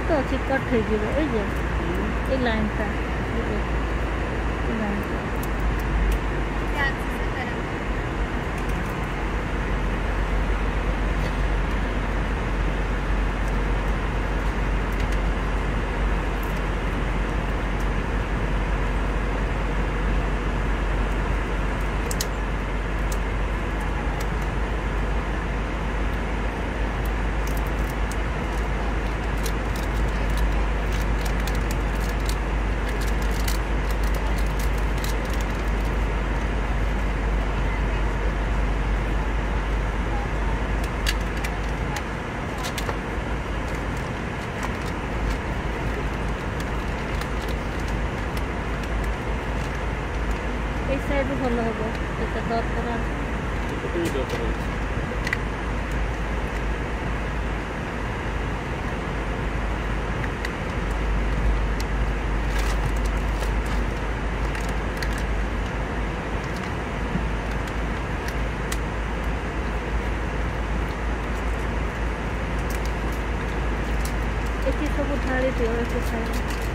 तो अच्छी कट हो लाइन टा लाइन এই সাইড ভালো হবে এটা দরকার আছে এটাই দরকার আছে এটি সব ঢালি দিও একটু সাইড